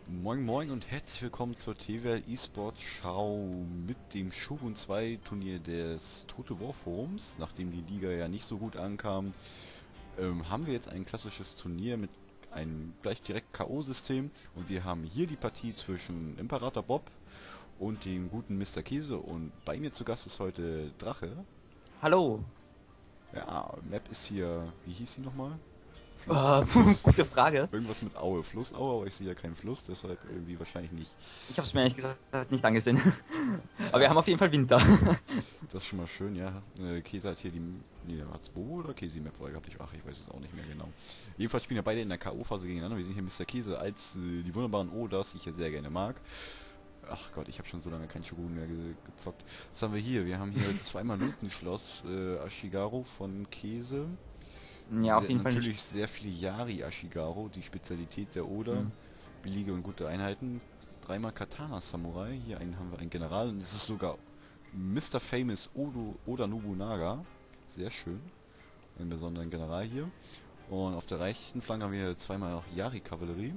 Moin Moin und herzlich willkommen zur TWL eSport Schau mit dem Shogun 2 Turnier des Total War Forums. Nachdem die Liga ja nicht so gut ankam, haben wir jetzt ein klassisches Turnier mit einem gleich direkt K.O.-System und wir haben hier die Partie zwischen Imperator Bob und dem guten Mr. Käse und bei mir zu Gast ist heute Drache. Hallo. Ja, Map ist hier, wie hieß sie nochmal? Fluss, Gute Frage. irgendwas mit Aue, Flussaue, aber ich sehe ja keinen Fluss, deshalb irgendwie wahrscheinlich nicht. Ich habe es mir ehrlich gesagt nicht angesehen. Aber wir Ja, haben auf jeden Fall Winter. das ist schon mal schön, ja. Käse hat hier die. Nee, hat's Bobo oder Käse die Map vorher gehabt? Ach, ich weiß es auch nicht mehr genau. Jedenfalls spielen ja beide in der K.O.-Phase gegeneinander. Wir sehen hier Mr. Käse als die wunderbaren Odas, die ich ja sehr gerne mag. Ach Gott, ich habe schon so lange kein Shogun mehr gezockt. Was haben wir hier? Wir haben hier zweimal Lutenschloss Ashigaru von Käse. Ja, auf jeden Fall nicht. Natürlich sehr viele Yari Ashigaru, die Spezialität der Oda. Hm. Billige und gute Einheiten. Dreimal Katana Samurai. Hier haben wir einen General und es ist sogar Mr. Famous Oda Nobunaga. Sehr schön. Einen besonderen General hier. Und auf der rechten Flanke haben wir zweimal noch Yari-Kavallerie.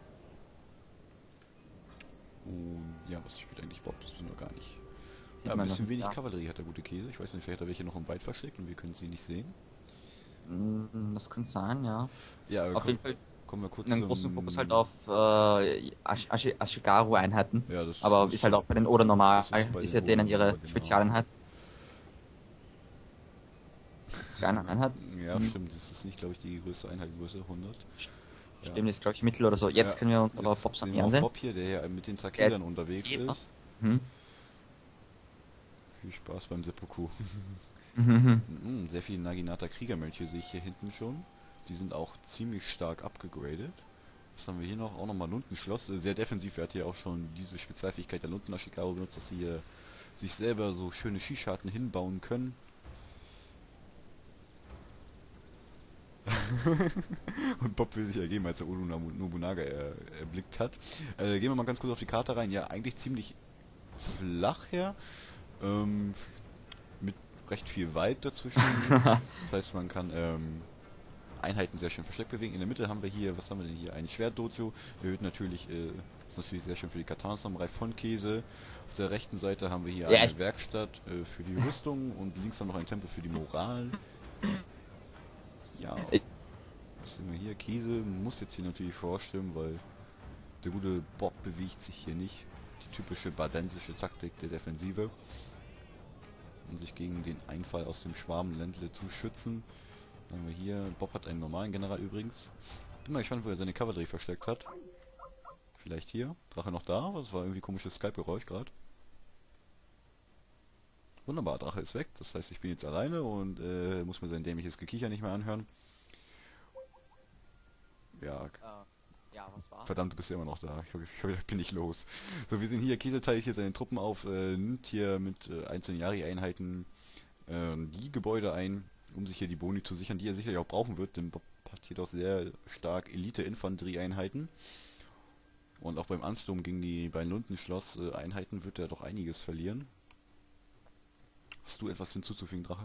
Und ja, was spielt eigentlich Bob? Das wissen wir gar nicht. Ja, Sieht ein man noch bisschen nicht, wenig ja. Kavallerie hat der gute Käse. Ich weiß nicht, vielleicht hat er welche noch im Wald versteckt und wir können sie nicht sehen. Das kann sein, ja. Ja, Auf jeden Fall kommen wir kurz einen großen Fokus halt zum... auf Ashigaru-Einheiten. Ja, das Aber ist ist halt so. auch bei den Oder normal, Das ist so bei ist den ja denen Oden, ihre aber genau. Spezialeinheit. Kleine Einheit. Ja, Hm. stimmt. Das ist nicht, glaube ich, die größte Einheit, Größe 100. Ja. Stimmt, ist glaube ich Mittel oder so. Ja, Jetzt können wir uns aber jetzt Bobs sehen wir auch ansehen. Bob hier, der ja mit den Der Takedern unterwegs geht, ne? ist. Hm. Viel Spaß beim Seppuku. Mhm. Sehr viele Naginata Kriegermönche sehe ich hier hinten schon. Die sind auch ziemlich stark abgegradet. Was haben wir hier noch? Auch nochmal Lundenschloss. Sehr defensiv. Er hat hier auch schon diese Spezialfähigkeit der Lunden Ashikaru benutzt, dass sie hier sich selber so schöne Skischarten hinbauen können. Und Bob will sich ergeben, als er Oda Nobunaga erblickt hat. Gehen wir mal ganz kurz auf die Karte rein. Ja, eigentlich ziemlich flach her. Ähm, mit recht viel Wald dazwischen. Das heißt, man kann Einheiten sehr schön versteckt bewegen. In der Mitte haben wir hier, was haben wir denn hier? Ein Schwertdojo. Erhöht natürlich, ist natürlich sehr schön für die Katana-Samurai von Käse. Auf der rechten Seite haben wir hier Ja, eine echt. Werkstatt für die Rüstung und links dann noch ein Tempel für die Moral. Ja, was sehen wir hier? Käse muss jetzt hier natürlich vorstimmen, weil der gute Bob bewegt sich hier nicht. Die typische badensische Taktik der Defensive, um sich gegen den Einfall aus dem Schwarmländle zu schützen. Dann haben wir hier, Bob hat einen normalen General übrigens. Bin mal gespannt, wo er seine Kavallerie versteckt hat. Vielleicht hier. Drache noch da? Das war irgendwie komisches Skype-Geräusch gerade. Wunderbar, Drache ist weg. Das heißt, ich bin jetzt alleine und muss mir sein dämliches Gekicher nicht mehr anhören. Ja, Ja, was war? verdammt, du bist ja immer noch da. Ich bin nicht los. So, wir sehen hier, Käse teilt hier seine Truppen auf, nimmt hier mit einzelnen Yari-Einheiten die Gebäude ein, um sich hier die Boni zu sichern, die er sicherlich auch brauchen wird, denn Bob hat hier doch sehr stark Elite-Infanterie-Einheiten. Und auch beim Ansturm gegen die beiden Lundenschloss-Einheiten wird er doch einiges verlieren. Hast du etwas hinzuzufügen, Drache?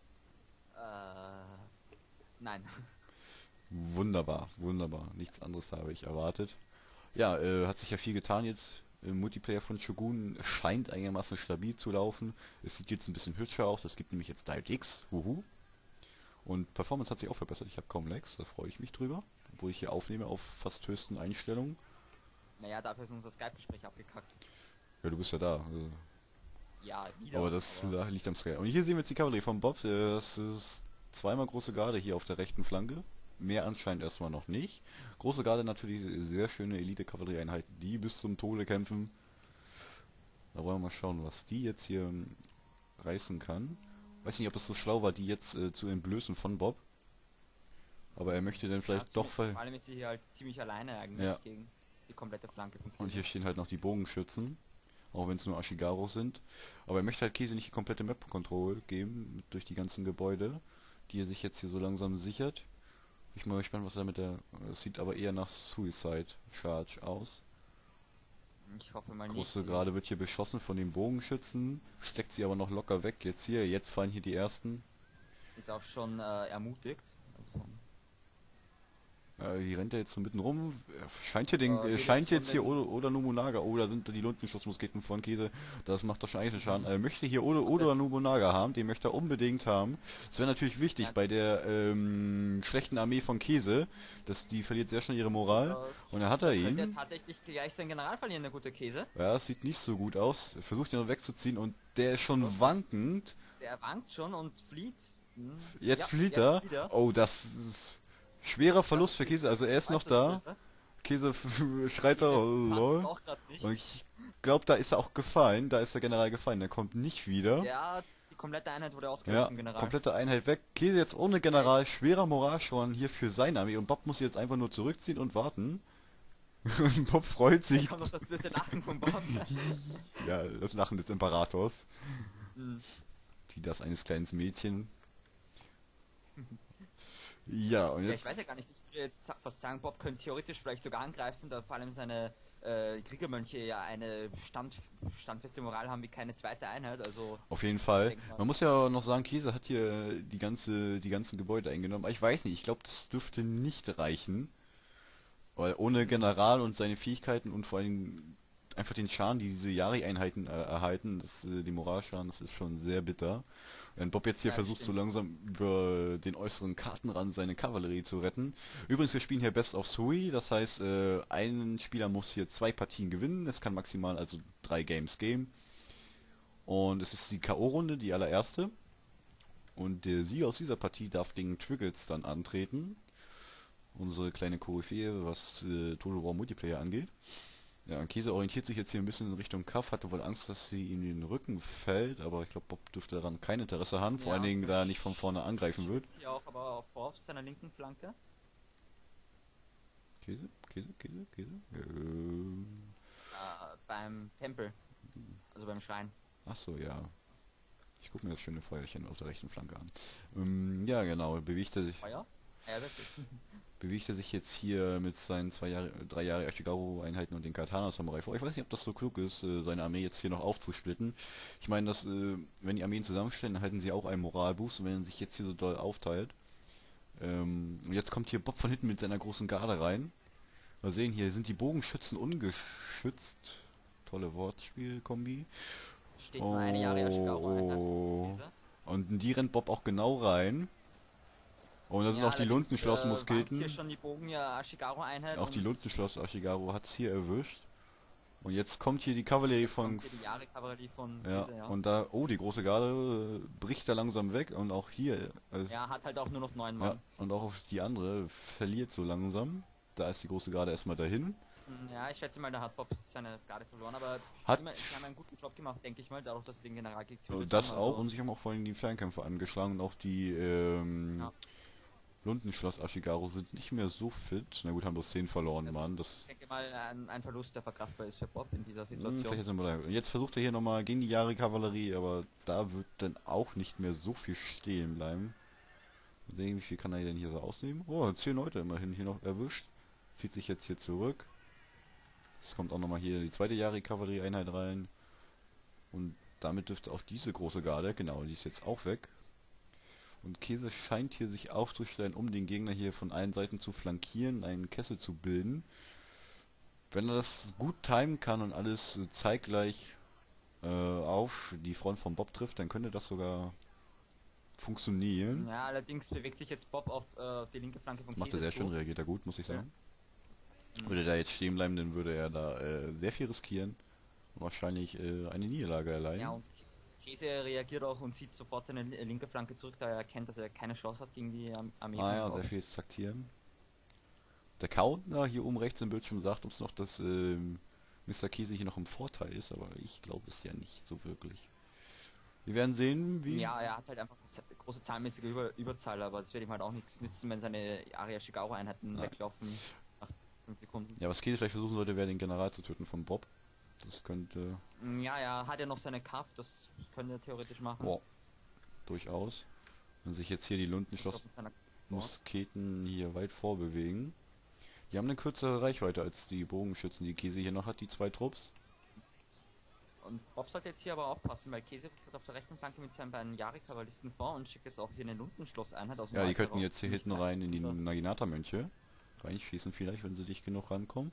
Nein. Wunderbar, wunderbar. Nichts anderes habe ich erwartet. Ja, hat sich ja viel getan jetzt. Im Multiplayer von Shogun scheint einigermaßen stabil zu laufen. Es sieht jetzt ein bisschen hübscher aus. Es gibt nämlich jetzt DirectX. Wuhu. Und Performance hat sich auch verbessert. Ich habe kaum Lags. Da freue ich mich drüber. Obwohl ich hier aufnehme auf fast höchsten Einstellungen. Naja, dafür ist unser Skype-Gespräch abgekackt. Ja, du bist ja da. Ja, Aber wieder, das aber liegt am Scale. Und hier sehen wir jetzt die Kavallerie von Bob. Das ist zweimal große Garde hier auf der rechten Flanke. Mehr anscheinend erstmal noch nicht. Große Garde natürlich sehr schöne Elite-Kavallerieeinheiten, die bis zum Tode kämpfen. Da wollen wir mal schauen, was die jetzt hier reißen kann. Weiß nicht, ob es so schlau war, die jetzt zu entblößen von Bob. Aber er möchte dann ja, vielleicht doch ziemlich, vor allem ist sie hier halt ziemlich alleine Ja, eigentlich gegen die komplette Flanke von und hier Käse. stehen halt noch die Bogenschützen. Auch wenn es nur Ashigaros sind. Aber er möchte halt Käse nicht die komplette Map-Control geben, durch die ganzen Gebäude, die er sich jetzt hier so langsam sichert. Ich bin mal gespannt, was er mit der... Es sieht aber eher nach Suicide Charge aus. Ich hoffe mal nicht. Große Die Gerade wird hier beschossen von den Bogenschützen, steckt sie aber noch locker weg. Jetzt fallen hier die ersten. ist auch schon ermutigt. Also, Wie rennt er jetzt so mitten rum? Er scheint hier Geht scheint jetzt von jetzt hier den... Oda Nobunaga. Oh, da sind die Luntenschlossmusketen von Käse. Das macht doch schon eigentlich einen Schaden. Er möchte hier Also Oda jetzt, Nobunaga haben. Den möchte er unbedingt haben. Das wäre natürlich wichtig ja, bei der schlechten Armee von Käse. Die verliert sehr schnell ihre Moral. Und dann hat er da könnte er ihn. tatsächlich gleich seinen General verlieren, der gute Käse. Ja, es sieht nicht so gut aus. Er versucht ihn noch wegzuziehen und der ist schon So, wankend. der wankt schon und flieht. Jetzt Ja, flieht jetzt er. wieder. Oh, das ist schwerer Das Verlust für Käse. ist Also er ist noch äußerst da. böse. Käse schreit da, Käse oh, passt es lol. auch gerade nicht. Und ich glaube, da ist er auch gefallen. Da ist der General gefallen. Der kommt nicht wieder. Ja, die komplette Einheit wurde ausgelöscht Ja, vom General. komplette Einheit weg. Käse jetzt ohne General. Schwerer Moralschaden hier für seine Armee. Und Bob muss jetzt einfach nur zurückziehen und warten. Und Bob freut Da sich. kommt noch das böse Lachen von Bob. Ja, das Lachen des Imperators. Hm. Wie das eines kleinen Mädchen. Ja, und Ja, jetzt... ich weiß ja gar nicht, ich würde jetzt fast sagen, Bob könnte theoretisch vielleicht sogar angreifen, da vor allem seine Kriegermönche ja eine standfeste Moral haben wie keine zweite Einheit, also Auf jeden ich Fall. denke mal, Man muss ja noch sagen, Käse hat hier die ganzen Gebäude eingenommen. Aber ich weiß nicht, ich glaube, das dürfte nicht reichen. Weil ohne General und seine Fähigkeiten und vor allem einfach den Schaden, die diese Yari-Einheiten erhalten, die Moralschaden, das ist schon sehr bitter. Wenn Bob jetzt hier ja, das versucht, so stimmt. langsam über den äußeren Kartenrand seine Kavallerie zu retten. Übrigens, wir spielen hier Best of Three, das heißt, ein Spieler muss hier 2 Partien gewinnen. Es kann maximal also 3 Games geben. Und es ist die K.O.-Runde, die allererste. Und der Sieger aus dieser Partie darf gegen Triggles dann antreten. Unsere kleine Koryphäe, was Total War Multiplayer angeht. Ja, Käse orientiert sich jetzt hier ein bisschen in Richtung Kaff, hatte wohl Angst, dass sie ihm in den Rücken fällt, aber ich glaube, Bob dürfte daran kein Interesse haben, vor allen Ja, Dingen, da er nicht von vorne angreifen wird. schützt hier auch aber auch vor auf seiner linken Flanke. Käse, Käse, Käse, Käse. Beim Tempel, also beim Schrein. Ach so, ja. Ich gucke mir das schöne Feuerchen auf der rechten Flanke an. Ja, genau. Feuer? Ja, wirklich. Bewegt er sich jetzt hier mit seinen 3 Jahre Ashigaru-Einheiten und den Katana-Samurai vor. Ich weiß nicht, ob das so klug ist, seine Armee jetzt hier noch aufzusplitten. Ich meine, wenn die Armeen zusammenstellen, erhalten sie auch einen Moralboost und wenn er sich jetzt hier so doll aufteilt. Und jetzt kommt hier Bob von hinten mit seiner großen Garde rein. Mal sehen, hier sind die Bogenschützen ungeschützt. Tolle Wortspiel-Kombi. Steht nur eine Jahre Ashigaru-Einheit. Oh. Und in die rennt Bob auch genau rein. Und da sind Ja, auch die allerdings wankt hier Lundenschloss-Musketen. schon die Bogen ja Ashigaru-Einheit Auch die und Lundenschloss Ashigaru hat es hier erwischt. Und jetzt kommt hier die Kavallerie jetzt von... kommt hier die Jahre-Kavallerie von Ja, Käse, ja. und da... Oh, die große Garde bricht da langsam weg. Und auch hier... Ja, hat halt auch nur noch 9 ja, Mann. und auch die andere verliert so langsam. Da ist die große Garde erstmal dahin. Ja, ich schätze mal, da hat Bob seine Garde verloren, aber Hat- sie haben einen guten Job gemacht, denke ich mal, dadurch, dass sie den General getötet Das haben. auch. Also, Und sich haben auch vor allem die Fernkämpfer angeschlagen. Und auch die ja. Lundenschloss Ashigaru sind nicht mehr so fit. Na gut, haben bloß 10 verloren, Also, Mann. ich denke mal, ein Verlust, der verkraftbar ist für Bob in dieser Vielleicht Situation. ist er mal da. Jetzt versucht er hier nochmal gegen die Yari-Kavallerie, aber da wird dann auch nicht mehr so viel stehen bleiben. Mal sehen, wie viel kann er denn hier so ausnehmen? Oh, 10 Leute immerhin hier noch erwischt. Zieht sich jetzt hier zurück. Es kommt auch nochmal hier die zweite Yari-Kavallerie-Einheit rein. Und damit dürfte auch diese große Garde, genau, die ist jetzt auch weg. Und Käse scheint hier sich aufzustellen, um den Gegner hier von allen Seiten zu flankieren, einen Kessel zu bilden. Wenn er das gut timen kann und alles zeitgleich auf die Front von Bob trifft, dann könnte das sogar funktionieren. Ja, allerdings bewegt sich jetzt Bob auf die linke Flanke von Macht er Käse sehr zu. schön, reagiert er gut, muss ich Ja. sagen. Würde er da jetzt stehen bleiben, dann würde er da sehr viel riskieren und wahrscheinlich eine Niederlage erleiden. Ja, und Käse reagiert auch und zieht sofort seine linke Flanke zurück, da er erkennt, dass er keine Chance hat gegen die Armee Ah ja, von Bob. sehr viel taktieren. Der Counter hier oben rechts im Bildschirm sagt uns noch, dass Mr. Käse hier noch im Vorteil ist, aber ich glaube es ja nicht so wirklich. Wir werden sehen, wie... Ja, er hat halt einfach eine große zahlenmäßige Überzahl, aber das wird ihm halt auch nichts nützen, wenn seine Aria Shigaru-Einheiten Ja. weglaufen nach 5 Sekunden. Ja, was Käse vielleicht versuchen sollte, wäre den General zu töten von Bob. Das könnte... Ja, er hat ja noch seine Kraft, das könnte er theoretisch machen. Boah, durchaus. Wenn sich jetzt hier die Ich glaub, Lundenschloss mit seiner- Musketen hier weit vorbewegen. Die haben eine kürzere Reichweite als die Bogenschützen, die Käse hier noch hat, die 2 Trupps. Und Bob sollte jetzt hier aber aufpassen, weil Käse rückt auf der rechten Flanke mit seinen beiden Yari-Kavalisten vor und schickt jetzt auch hier eine Lundenschloss-Einheit aus dem Ja, die Wald könnten heraus. jetzt hier Ziemlich hinten rein in die leicht. Naginata-Mönche reinschießen vielleicht, wenn sie dich genug rankommen.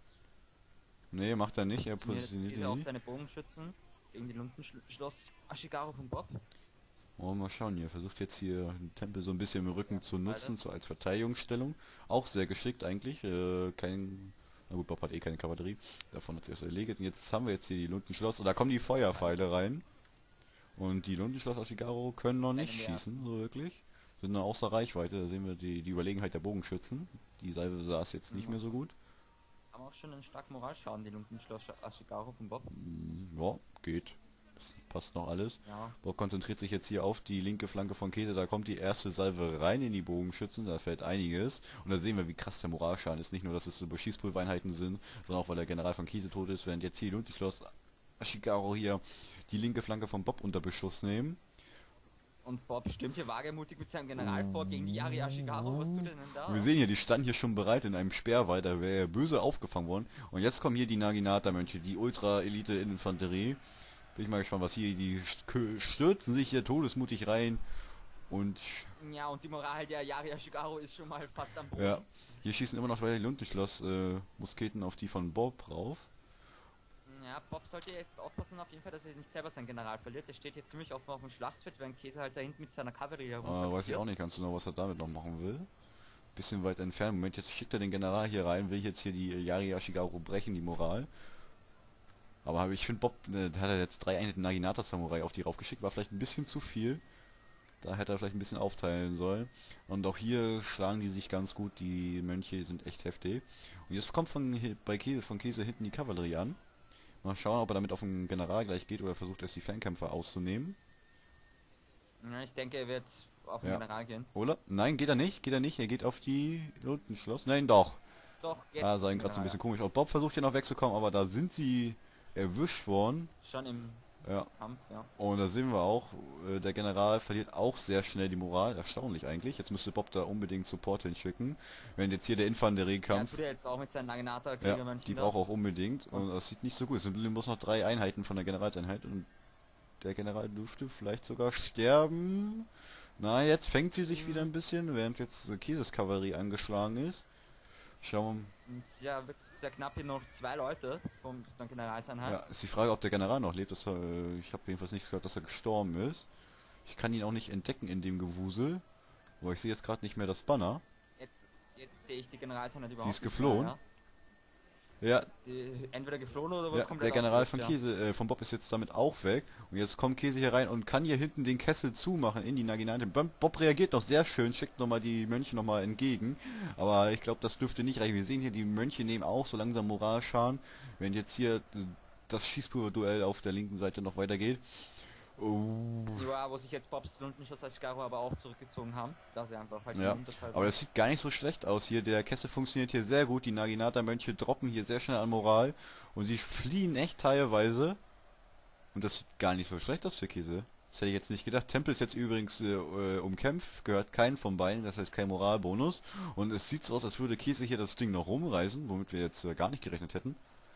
Nee, macht er nicht, er positioniert Jetzt auch ihn. seine Bogenschützen gegen die Lundenschloss Ashigaru von Bob. Oh, mal schauen hier. Versucht jetzt hier den Tempel so ein bisschen im Rücken Ja, zu beide. nutzen, so als Verteidigungsstellung. Auch sehr geschickt eigentlich. Na gut, Bob hat eh keine Kavallerie. Davon hat sich das erledigt. Und jetzt haben wir jetzt hier die Lundenschloss. Und da kommen die Feuerpfeile rein. Und die Lundenschloss Ashigaru können noch nicht Einen der schießen, ersten. so wirklich. Sind noch außer Reichweite. Da sehen wir die Überlegenheit der Bogenschützen. Die Salve saß jetzt nicht Ja. mehr so gut. Haben auch schon einen starken Moralschaden, die Lundenschloss Ashigaru von Bob. Ja, geht. Das passt noch alles. Ja. Bob konzentriert sich jetzt hier auf die linke Flanke von Käse. Da kommt die erste Salve rein in die Bogenschützen. Da fällt einiges. Und da sehen wir, wie krass der Moralschaden ist. Nicht nur, dass es so Schießpulvereinheiten sind, sondern auch, weil der General von Käse tot ist. Während jetzt hier Lundenschloss Ashigaru hier die linke Flanke von Bob unter Beschuss nehmen. Und Bob stimmt hier wagemutig mit seinem General vor gegen die Yari Ashigaru. Was tut er denn da? Wir sehen hier, die standen hier schon bereit in einem Speerwald. Da wäre er böse aufgefangen worden. Und jetzt kommen hier die Naginata-Mönche, die Ultra-Elite-Infanterie. Bin ich mal gespannt, was hier, die stürzen sich hier todesmutig rein und Ja, und die Moral der Yari Ashigaru ist schon mal fast am Boden. ja, hier schießen immer noch weiter die Lundenschloss Musketen auf die von Bob rauf. Ja, Bob sollte jetzt aufpassen auf jeden Fall, dass er nicht selber seinen General verliert. Der steht jetzt ziemlich offen auf dem Schlachtfeld, während Käse halt da hinten mit seiner Kavallerie Weiß ich auch nicht ganz genau, was er damit noch machen will. Bisschen weit entfernt. Moment, jetzt schickt er den General hier rein, will jetzt hier die Yari Ashigaru brechen, die Moral. Aber ich finde Bob, da hat er jetzt 3 Einheiten Naginata Samurai auf die raufgeschickt, war vielleicht ein bisschen zu viel. Da hätte er vielleicht ein bisschen aufteilen sollen. Und auch hier schlagen die sich ganz gut. Die Mönche sind echt heftig. Und jetzt kommt von Käse hinten die Kavallerie an. Mal schauen, ob er damit auf den General gleich geht oder versucht erst die Fernkämpfer auszunehmen. Ja, ich denke, er wird auf den Ja. General gehen. Oder? Nein, geht er nicht. Geht er nicht. Er geht auf die Lundenschloss. Nein, doch. Doch, jetzt Ah, sah auf ihm den gerade so ein General. bisschen komisch aus. Bob versucht hier noch wegzukommen, aber da sind sie erwischt worden. Schon im Ja. Kampf, ja. Und da sehen wir auch, der General verliert auch sehr schnell die Moral. Erstaunlich eigentlich. Jetzt müsste Bob da unbedingt Support hinschicken. Wenn jetzt hier der Ja, Infanteriekampf. tut er jetzt auch mit seinen Ja, Naginata-Kriegermönchen die da. braucht auch unbedingt. Und das sieht nicht so gut aus. Es sind bloß noch 3 Einheiten von der Generalseinheit. Und der General dürfte vielleicht sogar sterben. Na, jetzt fängt sie sich wieder ein bisschen, während jetzt Käses Kavallerie angeschlagen ist. Schauen Ist ja wirklich sehr knapp hier noch 2 Leute von der wir Generalseinheit. Ja, ist die Frage, ob der General noch lebt. Ich habe jedenfalls nicht gehört, dass er gestorben ist. Ich kann ihn auch nicht entdecken in dem Gewusel. Aber ich sehe jetzt gerade nicht mehr das Banner. Jetzt sehe ich die Generalseinheit überhaupt ist nicht geflohen? mehr, Ja, ja. Entweder geflohen oder wohl ja, komplett der General ausgelöscht, von Käse, von Bob ist jetzt damit auch weg. Und jetzt kommt Käse hier rein und kann hier hinten den Kessel zumachen in die Naginate. Bob reagiert noch sehr schön, schickt nochmal die Mönche nochmal entgegen. Aber ich glaube, das dürfte nicht reichen. Wir sehen hier, die Mönche nehmen auch so langsam Moralschaden. Wenn jetzt hier das Schießpulver-Duell auf der linken Seite noch weitergeht. Oh. Ja, wo sich jetzt Bobs Lundenschuss als Garo aber auch zurückgezogen haben, da sie einfach halt Ja, in Unterzahl aber waren. das sieht gar nicht so schlecht aus hier. Der Kessel funktioniert hier sehr gut. Die Naginata-Mönche droppen hier sehr schnell an Moral. Und sie fliehen echt teilweise. Und das sieht gar nicht so schlecht aus für Käse. Das hätte ich jetzt nicht gedacht. Tempel ist jetzt übrigens umkämpft, gehört keinen von beiden, das heißt kein Moralbonus. Und es sieht so aus, als würde Käse hier das Ding noch rumreißen, womit wir jetzt gar nicht gerechnet hätten.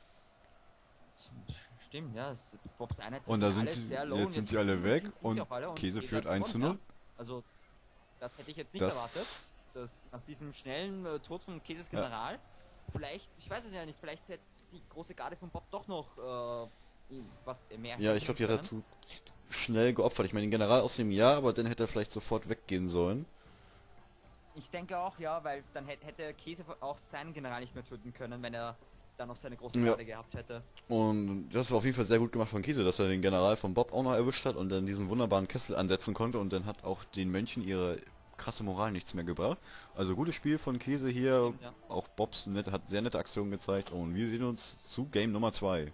Stimmt, ja, Bobs Einheit Und da sind alle sie, sehr low jetzt und sind sie alle weg sind und sie auch alle Käse Käse führt hat 1 zu gewonnen, 0. ja. Also, das hätte ich jetzt nicht erwartet, Das, dass nach diesem schnellen Tod von Käses General, vielleicht, ich weiß es ja nicht, vielleicht hätte die große Garde von Bob doch noch was mehr ja, ich glaube, die hat er können. zu schnell geopfert. Ich meine, den General aus dem Jahr, aber dann hätte er vielleicht sofort weggehen sollen. Ich denke auch, ja, weil dann hätte Käse auch seinen General nicht mehr töten können, wenn er dann noch seine große Ja. Garde gehabt hätte. Und das war auf jeden Fall sehr gut gemacht von Käse, dass er den General von Bob auch noch erwischt hat und dann diesen wunderbaren Kessel ansetzen konnte und dann hat auch den Mönchen ihre krasse Moral nichts mehr gebracht. Also gutes Spiel von Käse hier, Stimmt, ja. auch Bobs hat sehr nette Aktionen gezeigt und wir sehen uns zu Game Nummer 2.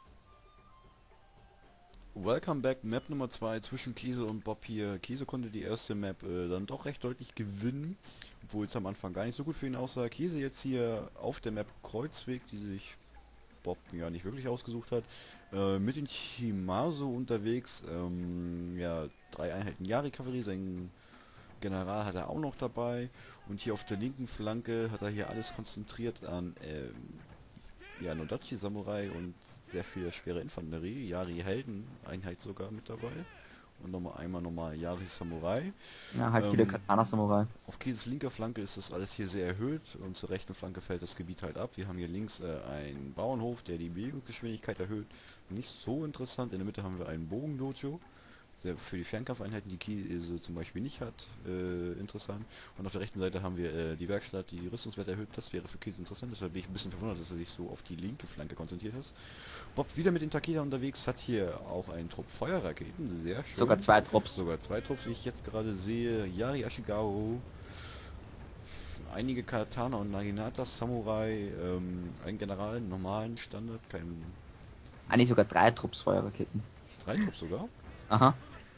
Welcome back, Map Nummer 2 zwischen Käse und Bob hier. Käse konnte die erste Map dann doch recht deutlich gewinnen, obwohl es am Anfang gar nicht so gut für ihn aussah. Käse jetzt hier auf der Map Kreuzweg, die sich Bob ja nicht wirklich ausgesucht hat, mit den Chimazo unterwegs, ja, 3 Einheiten Yari-Kavallerie, sein General hat er auch noch dabei und hier auf der linken Flanke hat er hier alles konzentriert an ja, Nodachi Samurai und sehr viel schwere Infanterie, Yari Helden Einheit sogar mit dabei Und einmal nochmal Yari Samurai. Ja, halt viele Katana-Samurai. Auf Käses linker Flanke ist das alles hier sehr erhöht und zur rechten Flanke fällt das Gebiet halt ab. Wir haben hier links einen Bauernhof, der die Bewegungsgeschwindigkeit erhöht. Nicht so interessant. In der Mitte haben wir einen Bogendojo, der für die Fernkampfeinheiten die Käse zum Beispiel nicht hat. Interessant. Und auf der rechten Seite haben wir die Werkstatt, die Rüstungswert erhöht. Das wäre für Käse interessant. Deshalb bin ich ein bisschen verwundert, dass er sich so auf die linke Flanke konzentriert hat. Bob wieder mit den Takeda unterwegs, hat hier auch einen Trupp Feuerraketen. Sehr schön. Sogar 2 Trupps. Sogar 2 Trupps, wie ich jetzt gerade sehe. Yari Ashigaru, einige Katana und Naginata Samurai, ein General, normalen Standard, kein... Eigentlich sogar 3 Trupps Feuerraketen. 3 Trupps sogar? Aha.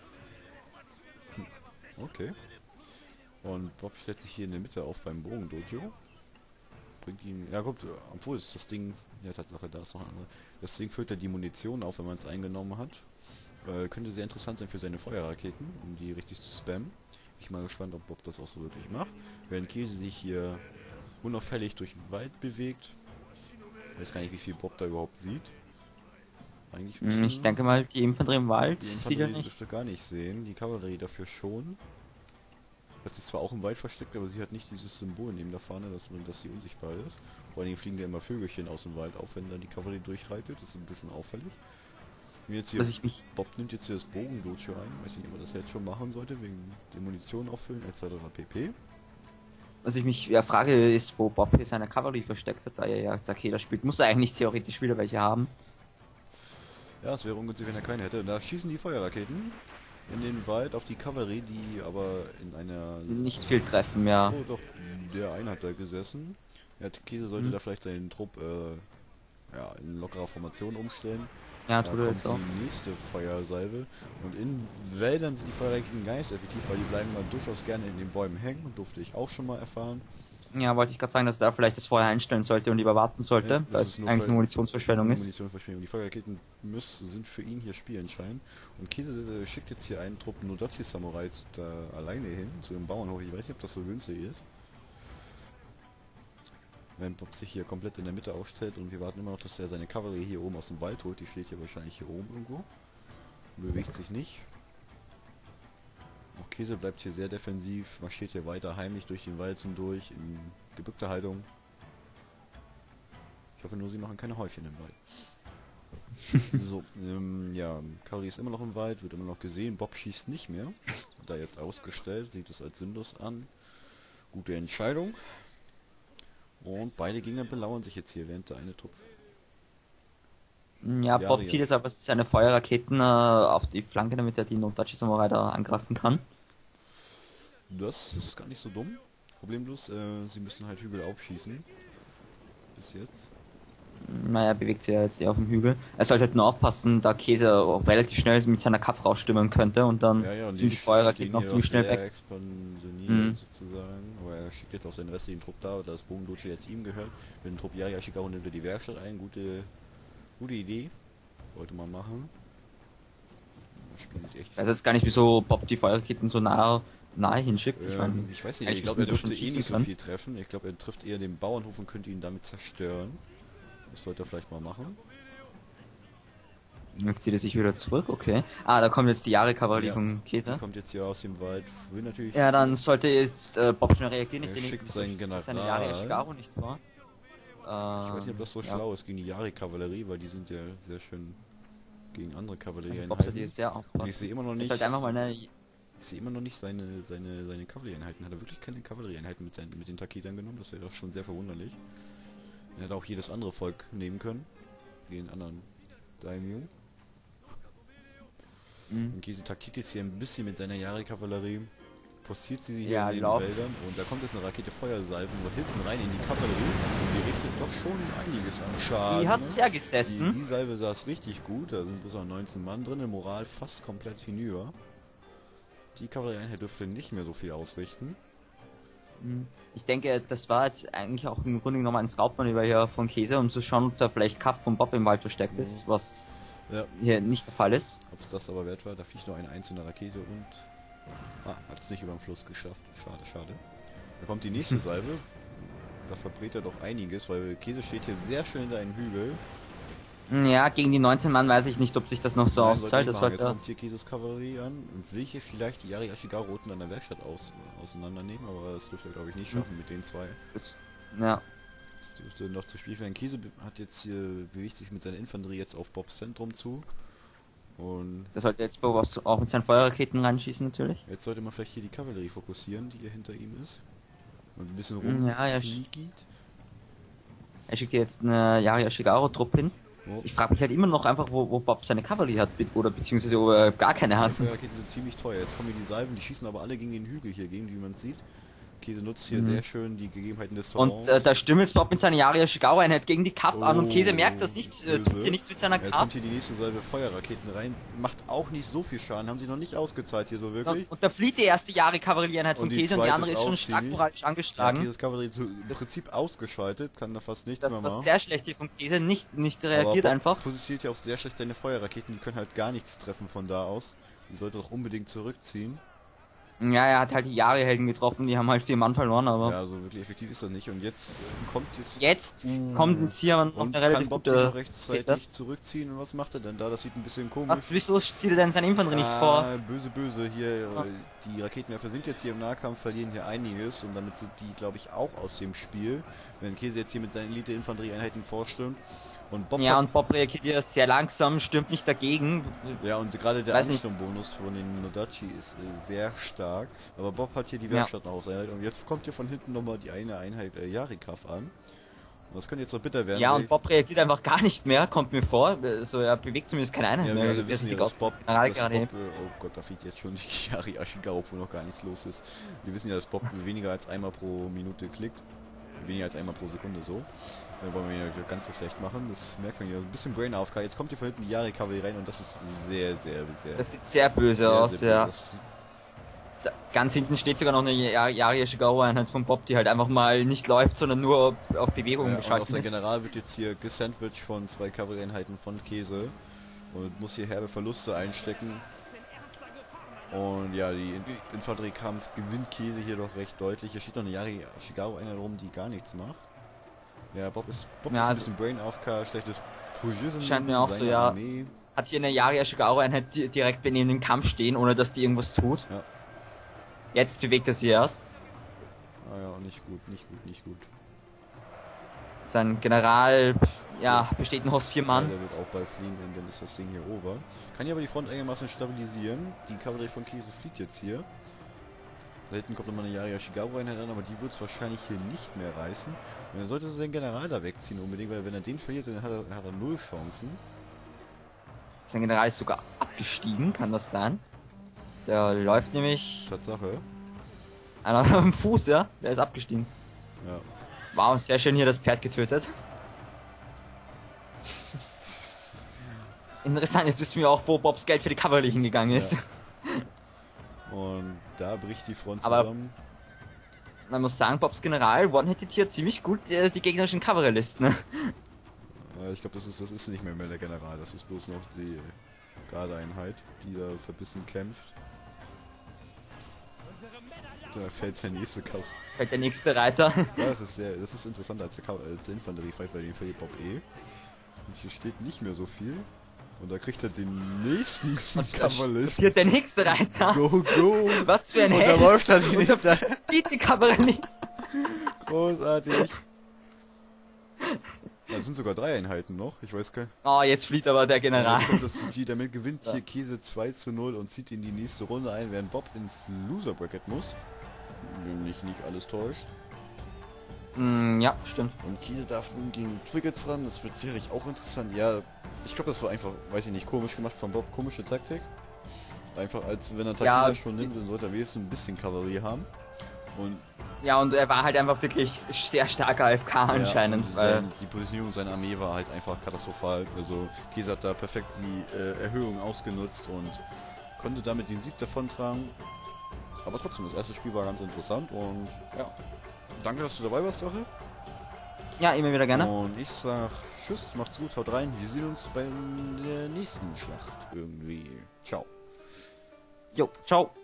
Okay. Und Bob stellt sich hier in der Mitte auf beim Bogendojo. Bringt ihn... Ja gut, obwohl ist das Ding... Ja, Tatsache, da ist noch eine andere. Das Ding füllt ja die Munition auf, wenn man es eingenommen hat. Könnte sehr interessant sein für seine Feuerraketen, um die richtig zu spammen. Ich bin mal gespannt, ob Bob das auch so wirklich macht. Während Käse sich hier unauffällig durch den Wald bewegt. Ich weiß gar nicht, wie viel Bob da überhaupt sieht. Eigentlich Ich denke mal, die Infanterie im Wald die sieht er Infanterie nicht. dürfte gar nicht sehen, die Kavallerie dafür schon. Das ist zwar auch im Wald versteckt, aber sie hat nicht dieses Symbol neben der Fahne, dass sie unsichtbar ist. Vor allem fliegen ja immer Vögelchen aus dem Wald auf, wenn da die Kavallerie durchreitet. Das ist ein bisschen auffällig. Wie jetzt hier, Bob nimmt jetzt hier das Bogendojo ein. Weiß nicht, ob man das jetzt schon machen sollte, wegen der Munition auffüllen etc. pp. Was ich mich frage, ist, wo Bob hier seine Kavallerie versteckt hat, da er ja Takeda spielt. Muss er eigentlich theoretisch wieder welche haben? Ja, es wäre ungünstig, wenn er keine hätte. Da schießen die Feuerraketen in den Wald auf die Kavallerie, die aber in einer... Nicht viel treffen, ja. Oh doch, der eine hat da gesessen. Ja, Käse sollte da vielleicht seinen Trupp ja, in lockerer Formation umstellen. Ja, Da tut er kommt jetzt auch. die nächste Feuersalve. Und in Wäldern sind die Feuerraketen gar nicht so effektiv, weil die bleiben mal durchaus gerne in den Bäumen hängen. Durfte ich auch schon mal erfahren. Ja, wollte ich gerade sagen, dass er da vielleicht das Feuer einstellen sollte und lieber warten sollte, Ja, weil es eigentlich eine Munitionsverschwendung ist. Munitionsverschwendung. Die Feuerraketen sind für ihn hier Spielentscheidend. Und Käse schickt jetzt hier einen Trupp Nodachi Samurai da alleine hin, zu dem Bauernhof. Ich weiß nicht, ob das so günstig ist. Wenn Bob sich hier komplett in der Mitte aufstellt und wir warten immer noch, dass er seine Kavallerie hier oben aus dem Wald holt. Die steht hier wahrscheinlich hier oben irgendwo. Bewegt sich nicht. Auch Käse bleibt hier sehr defensiv, marschiert hier weiter heimlich durch den Wald hindurch in gebückter Haltung. Ich hoffe nur, sie machen keine Häufchen im Wald. So, ja, Kavallerie ist immer noch im Wald, wird immer noch gesehen. Bob schießt nicht mehr. Hat er jetzt ausgestellt, sieht es als sinnlos an. Gute Entscheidung. Und beide Gegner belauern sich jetzt hier, während der eine Trupp... Ja, Bob zieht jetzt aber seine Feuerraketen auf die Flanke, damit er die Nodachi Samurai da angreifen kann. Das ist gar nicht so dumm. Problemlos, sie müssen halt Hügel aufschießen. Bis jetzt. Naja, bewegt sich ja jetzt auf dem Hügel. Er sollte halt nur aufpassen, da Käse auch relativ schnell mit seiner Kaff rausstürmen könnte und dann und sind die Feuerraketen auch ziemlich schnell weg. Expansioniert sozusagen. Aber er schickt jetzt auch seinen restlichen Trupp da, da das Bogendojo jetzt ihm gehört. Mit dem Trupp Yari Ashigaru nimmt er die Werkstatt ein. Gute Idee. Sollte man machen. Das Spiel sieht echt... Ich weiß jetzt gar nicht, wieso Bob die Feuerraketen so nahe hinschickt. Ich weiß nicht, ich glaube, er dürfte eh nicht so viel treffen. Ich glaube, er trifft eher den Bauernhof und könnte ihn damit zerstören. Das sollte er vielleicht mal machen. Jetzt zieht er sich wieder zurück, okay. Ah, da kommt jetzt die Jahre-Kavallerie von Käse. Die kommt jetzt hier aus dem Wald. Will natürlich... Ja, dann sollte jetzt Bob schnell reagieren. Er schickt seinen General. Seine Yari Ashigaru nicht wahr? Ich weiß nicht, ob das so schlau ist gegen die Yari-Kavallerie, weil die sind ja sehr schön gegen andere Kavallerieeinheiten. Also Bob sollte jetzt sehr aufpassen. Ich sehe immer noch nicht... Halt einfach mal eine... Ich sehe immer noch nicht seine Kavallerieeinheiten. Hat er wirklich keine Kavallerieeinheiten mit den Taketern genommen? Das wäre doch schon sehr verwunderlich. Er hätte auch jedes andere Volk nehmen können. Wie den anderen Daimyo. Und Käse taktiert jetzt hier ein bisschen mit seiner Yari-Kavallerie. Postiert sie hier in den Wäldern. Und da kommt jetzt eine Rakete Feuersalven nur hinten rein in die Kavallerie. Und die richtet doch schon einiges an Schaden. Die hat's ja gesessen. Die Salve saß richtig gut. Da sind bis auf 19 Mann drin. Moral fast komplett hinüber. Die Kavallerieeinheit dürfte nicht mehr so viel ausrichten. Ich denke, das war jetzt eigentlich auch im Grunde genommen ein Scout-Manöver hier von Käse, um zu schauen, ob da vielleicht Kaff von Bob im Wald versteckt ist, was hier nicht der Fall ist. Ob es das aber wert war, da fliegt nur eine einzelne Rakete und... hat es nicht über den Fluss geschafft. Schade, schade. Da kommt die nächste Salve. Da verbrät er doch einiges, weil Käse steht hier sehr schön hinter einem Hügel. Ja, gegen die 19 Mann weiß ich nicht, ob sich das noch so Nein, auszahlt. Das jetzt sollte... kommt hier Kises Kavallerie an und will hier vielleicht die Yari Ashigaru-Routen an der Werkstatt auseinandernehmen, aber das dürfte er glaube ich nicht schaffen mit den zwei. Ja. Das dürfte noch zu schwierig werden. Kiese hat jetzt hier, bewegt sich mit seiner Infanterie jetzt auf Bobs Zentrum zu. Und Der sollte jetzt Bob auch mit seinen Feuerraketen reinschießen natürlich. jetzt sollte man vielleicht hier die Kavallerie fokussieren, die hier hinter ihm ist. Und ein bisschen rum Ja, er sneakied. schickt hier jetzt eine Yari Ashigaru-Truppe hin. Oh. Ich frage mich halt immer noch einfach, wo Bob seine Kavallerie hat, oder beziehungsweise ob er gar keine hat. Die Feuerraketen sind ziemlich teuer. Jetzt kommen hier die Salven, die schießen aber alle gegen den Hügel hier, gegen wie man sieht. Käse nutzt hier sehr schön die Gegebenheiten des Terrains. Und da stürmt jetzt Bob mit seiner Yari Ashigaru-Einheit gegen die Kapp an und Käse merkt das nicht, böse. tut hier nichts mit seiner Jetzt Kapp. kommt hier die nächste Salve Feuerraketen rein. Macht auch nicht so viel Schaden, haben sie noch nicht ausgezahlt hier so wirklich. Und da flieht die erste Yari-Kavallerie-Einheit von Und die Käse und die zweite andere ist ist schon auch stark ziemlich- moralisch angeschlagen. Ja, Käses Kavallerie im Prinzip ausgeschaltet, kann da fast nichts Das mehr war machen. sehr schlecht hier von Käse, nicht Aber reagiert Bob einfach. positioniert ja auch sehr schlecht seine Feuerraketen, die können halt gar nichts treffen von da aus. Die sollte doch unbedingt zurückziehen. Ja, er hat halt die Yari-Helden getroffen, die haben halt 4 Mann verloren, aber... Ja, so wirklich effektiv ist das nicht. Und jetzt kommt Jetzt kommt jetzt hier noch und eine relativ kann Bob sich gute... noch rechtzeitig zurückziehen. Und was macht er denn da? Das sieht ein bisschen komisch. Wieso zieht er denn seine Infanterie nicht vor? Böse, böse. Hier, die Raketenwerfer sind jetzt hier im Nahkampf, verlieren hier einiges. Und damit sind die, glaube ich, auch aus dem Spiel. Wenn Käse jetzt hier mit seinen Elite-Infanterieeinheiten vorstürmt. Und Bob Ja, und Bob reagiert hier sehr langsam, stürmt nicht dagegen. ja, und gerade der Weiß nicht. Anrichtung-Bonus von den Nodachi ist sehr stark. Aber Bob hat hier die Werkstatt noch aus Einheit. Und jetzt kommt hier von hinten nochmal die eine Einheit Yarikav an. Und das könnte jetzt noch bitter werden. Ja, weil und Bob reagiert einfach gar nicht mehr, kommt mir vor. Also er bewegt zumindest keine Einheit ja, mehr. wir alle Wir wissen sind ja, die dass Bob, General dass gerade Bob oh Gott, da fliegt jetzt schon die Yari Ashigaru, obwohl noch gar nichts los ist. Wir wissen ja, dass Bob weniger als einmal pro Minute klickt. Weniger als einmal pro Sekunde so. Wollen wir ja ganz so schlecht machen. Das merkt man ja. Ein bisschen Brain AFK. Jetzt kommt hier von hinten die Yari-Kavallerie rein und das ist sehr, sehr, sehr... Das sieht sehr böse aus, sehr ja. böse. Ganz hinten steht sogar noch eine Yari Ashigaru-Einheit von Bob, die halt einfach mal nicht läuft, sondern nur auf Bewegung Und auch geschaltet sein ist. General wird jetzt hier gesandwiched von 2 Kavallerieeinheiten von Käse und muss hier herbe Verluste einstecken. Und ja, die Infanteriekampf gewinnt Käse hier doch recht deutlich. Hier steht noch eine Yari Ashigaru-Einheit rum, die gar nichts macht. Ja, Bob ist Ja, ein also bisschen Brain AFK, schlechtes Position. scheint mir auch so, ja. Armee. Hat hier eine Yari Ashigaru-Einheit direkt neben dem Kampf stehen, ohne dass die irgendwas tut. Ja. Jetzt bewegt er sie erst. Ah ja, nicht gut, nicht gut, nicht gut. Sein General, ja, besteht noch aus 4 Ja, Mann. der wird auch bald fliegen und dann ist das Ding hier over. Kann hier aber die Front einigermaßen stabilisieren. Die Kavallerie von Käse fliegt jetzt hier. Da hinten kommt nochmal eine Yari Ashigaru-Einheit an, aber die wird es wahrscheinlich hier nicht mehr reißen. Und er sollte seinen General da wegziehen unbedingt, weil wenn er den verliert, dann hat er 0 Chancen. Sein General ist sogar abgestiegen, kann das sein? Der läuft nämlich Tatsache. einer am Fuß, ja? Der ist abgestiegen. Ja. Wow, sehr schön hier das Pferd getötet. Interessant, jetzt wissen wir auch, wo Bobs Geld für die Kavallerie hingegangen ist. Ja. Und da bricht die Front Aber- zusammen. Man muss sagen, Bobs General one-hittet hier ziemlich gut die gegnerischen Kavalleristen. Ne? Ich glaube, das ist nicht mehr der General. Das ist bloß noch die Gardeeinheit, die da verbissen kämpft. Da fällt der nächste Kampf. Fällt der nächste Reiter. Ja, das ist interessanter als der Infanteriefight, weil den verliert Bob eh. Und hier steht nicht mehr so viel. Und da kriegt er den nächsten Kavalleristen. Hier der nächste Reiter. Go, go! Was für ein Und da Held. läuft er die Und da nächste. flieht die Kavallerie. Großartig. Da sind sogar 3 Einheiten noch. Ich weiß gar nicht. Oh, jetzt flieht aber der General. Jetzt kommt das GG, damit gewinnt hier Käse 2:0 und zieht in die nächste Runde ein, während Bob ins Loser Bracket muss. Wenn mich nicht alles täuscht. Ja, stimmt. Und Käse darf nun gegen Triggets ran, das wird sicherlich auch interessant. Ja, ich glaube, das war einfach, weiß ich nicht, komisch gemacht von Bob, komische Taktik. Einfach als wenn er Taktika Ja, schon nimmt, dann sollte er wenigstens ein bisschen Kavallerie haben. Und Ja, und er war halt einfach wirklich sehr starker AFK anscheinend. und Weil die Positionierung seiner Armee war halt einfach katastrophal. Also Käse hat da perfekt die Erhöhung ausgenutzt und konnte damit den Sieg davontragen. Aber trotzdem, das erste Spiel war ganz interessant und ja. Danke, dass du dabei warst, Doche. ja, immer wieder gerne. Und ich sag Tschüss, macht's gut, haut rein. Wir sehen uns bei der nächsten Schlacht irgendwie. Ciao. Jo, ciao.